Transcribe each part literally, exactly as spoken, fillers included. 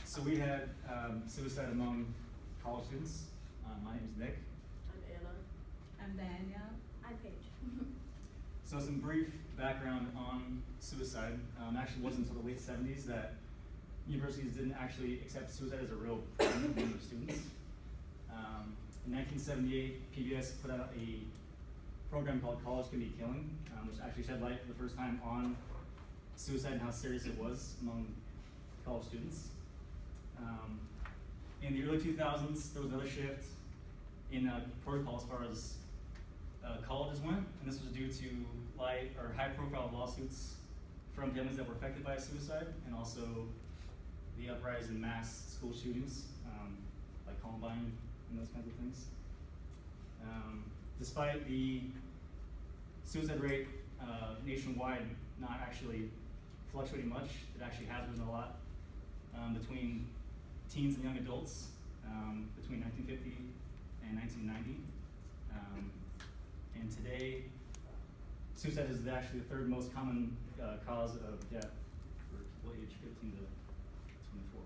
So we had um, suicide among college students. Uh, my name is Nick. I'm Anna. I'm Danielle. I'm Paige. So some brief background on suicide. Um, actually, it wasn't until the late seventies that universities didn't actually accept suicide as a real problem among their students. Um, in nineteen seventy-eight, P B S put out a program called College Can Be Killing, um, which actually shed light for the first time on suicide and how serious it was among college students. Um, in the early two thousands, there was another shift in uh, protocol as far as uh, colleges went, and this was due to light or high-profile lawsuits from families that were affected by suicide, and also the uprise in mass school shootings, um, like Columbine and those kinds of things. Um, despite the suicide rate uh, nationwide not actually fluctuating much, it actually has risen a lot um, between teens and young adults um, between nineteen fifty and nineteen ninety. Um, and today, suicide is actually the third most common uh, cause of death for people aged fifteen to twenty-four.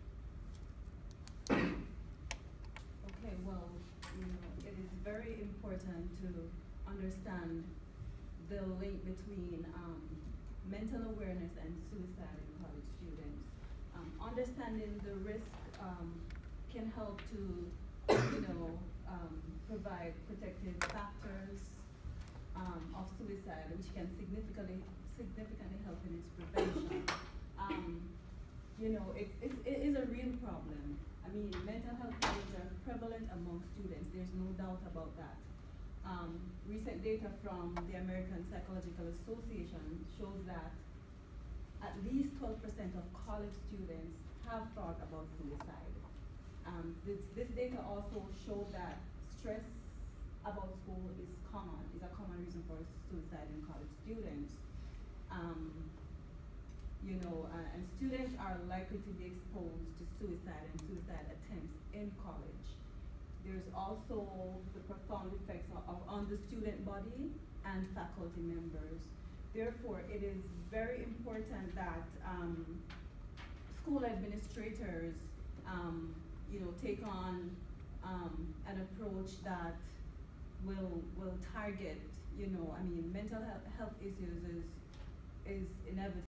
Okay, well, you know, it is very important to understand the link between um, mental awareness and suicide in college students. Um, understanding the risk um, can help to, you know, um, provide protective factors um, of suicide, which can significantly significantly help in its prevention. Um, you know, it, it, it is a real problem. I mean, mental health problems are prevalent among students. There's no doubt about that. Um, recent data from the American Psychological Association shows that at least twelve percent of college students have thought about suicide. Um, this, this data also showed that stress about school is common, is a common reason for suicide in college students. Um, you know, uh, and students are likely to be exposed to suicide and suicide attempts in college. There's also the profound effects of, of, on the student body and faculty members. Therefore, it is very important that um, school administrators, um, you know, take on um, an approach that will will target, you know, I mean, mental health, health issues is is inevitable.